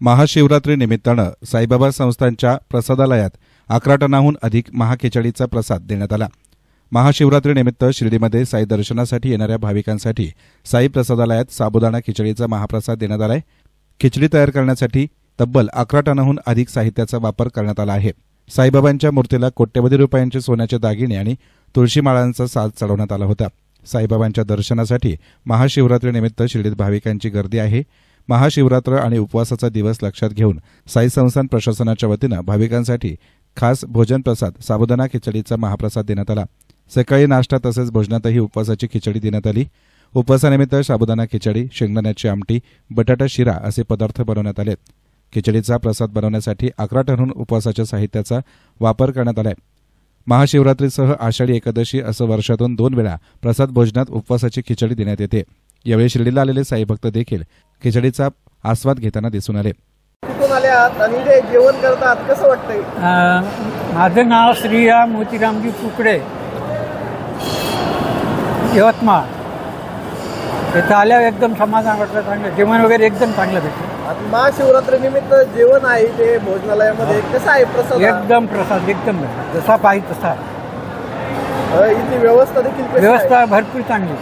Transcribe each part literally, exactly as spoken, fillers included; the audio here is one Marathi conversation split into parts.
महाशिवरात्री निमित्तानं साईबाबा संस्थांच्या प्रसादालयात अकरा टनाहून अधिक महाखिचडीचा प्रसाद देण्यात आला। महाशिवरात्रीनिमित्त शिर्डीमध्ये साई दर्शनासाठी येणाऱ्या भाविकांसाठी साई प्रसादालयात साबुदाणा खिचडीचा महाप्रसाद देण्यात आलाय। खिचडी तयार करण्यासाठी तब्बल अकरा टनाहून अधिक साहित्याचा वापर करण्यात आला आहे। साईबाबांच्या मूर्तीला कोट्यवधी रुपयांचे सोन्याचे दागिने आणि तुळशी माळांचा साज चढवण्यात आला होता। साईबाबांच्या दर्शनासाठी महाशिवरात्रीनिमित्त शिर्डीत भाविकांची गर्दी आहे। महाशिवरात्र आणि उपवासाचा दिवस लक्षात घेऊन साई संस्थान प्रशासनाच्या वतीनं भाविकांसाठी खास भोजन प्रसाद साबुदाणा खिचडीचा महाप्रसाद देण्यात आला। सकाळी नाश्ता तसेच भोजनातही उपवासाची खिचडी देण्यात आली। उपवासानिमित्त साबुदाणा खिचडी, शेंगदाण्याची आमटी, बटाटा शिरा असे पदार्थ बनवण्यात आले। खिचडीचा प्रसाद बनवण्यासाठी अकरा टनहून उपवासाच्या साहित्याचा वापर करण्यात आलाय। महाशिवरात्रीसह आषाढी एकादशी असं वर्षातून दोन वेळा प्रसाद भोजनात उपवासाची खिचडी देण्यात येते। यावेळी शिर्डीला आलेले साई भक्त देखील खिचडीचा आस्वाद घेताना दिसून आले। कुठून आले आहात आणि जे जेवण करतात कसं वाटतंय? माझं नाव श्रीराम मोतीरामजी कुकडे, यवतमाळ। इथं आल्यावर एकदम समाधान वाटलं, चांगलं जेवण वगैरे एकदम चांगलं भेटलं। महाशिवरात्री निमित्त जेवण आहे ते भोजनालयामध्ये, कसं आहे प्रसाद? एकदम प्रसाद एकदम जसा पाहिजे तसा। इथली व्यवस्था देखील कशी आहे? व्यवस्था भरपूर चांगली,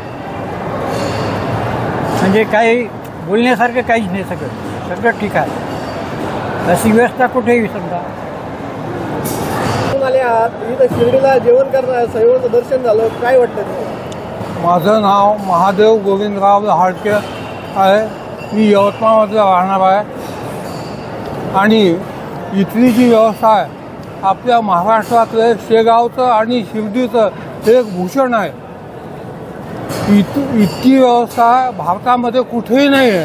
म्हणजे काही बोलण्यासारखं काहीच नाही, सगळं सगळं ठीक आहे। अशी व्यवस्था कुठेही समजा। कुठून आले आहात? इथं शिर्डीला जेवण करणार, साईबाबांचं दर्शन झालं, काय वाटतं तुम्हाला? माझं नाव महादेव गोविंदराव हाडके आहे। मी यवतमाळमध्ये राहणार आहे आणि इथली जी व्यवस्था आहे आपल्या महाराष्ट्रातलं शेगावचं आणि शिर्डीचं हे एक भूषण आहे। इत इतकी व्यवस्था भारतामध्ये कुठेही नाही आहे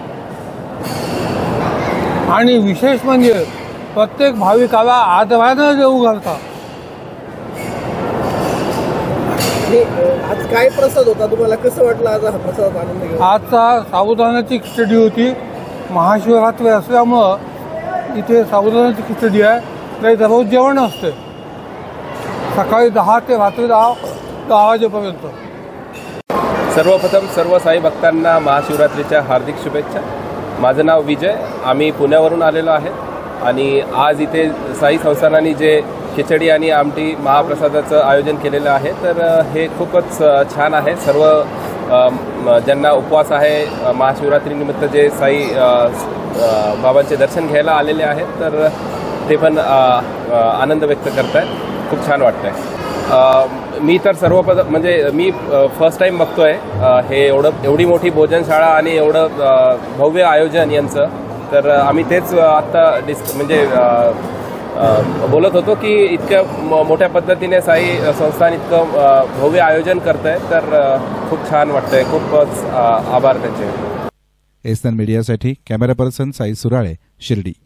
आणि विशेष म्हणजे प्रत्येक भाविकाला आदरानं जेवू घालतात। आज काय प्रसाद होता, तुम्हाला कसं वाटलं आज हा प्रसाद आनंद घेऊन? आजचा साबुदाण्याची खिचडी होती। महाशिवरात्री असल्यामुळं इथे साबुदाण्याची खिचडी आहे, नाही दररोज जेवण असते सकाळी दहा ते रात्री दहा दहा वाजेपर्यंत। सर्वप्रथम सर्व साई भक्तांना महाशिवरात्रीच्या हार्दिक शुभेच्छा। माझं नाव विजय, आम्ही पुण्यावरून आलेलो आहे आणि आज इथे साई संस्थानाने जे खिचडी आणि आमटी महाप्रसादाचं आयोजन केलेलं आहे तर हे खूपच छान आहे। सर्व ज्यांना उपवास आहे महाशिवरात्रीनिमित्त जे साई बाबांचे दर्शन घ्यायला आलेले आहेत तर ते पण आनंद व्यक्त करत आहेत, खूप छान वाटतं आहे। मी तर सर्वपद म्हणजे मी फर्स्ट टाईम बघतोय हे एवढं एवढी मोठी भोजनशाळा आणि एवढं भव्य आयोजन यांचं, तर आम्ही तेच आत्ता डिस् म्हणजे बोलत होतो की इतक्या मोठ्या पद्धतीने साई संस्थान इतकं भव्य आयोजन करत आहे तर खूप छान वाटतंय, खूपच आभार त्याचे। एसन मीडियासाठी कॅमेरा पर्सन साई सुराळे, शिर्डी।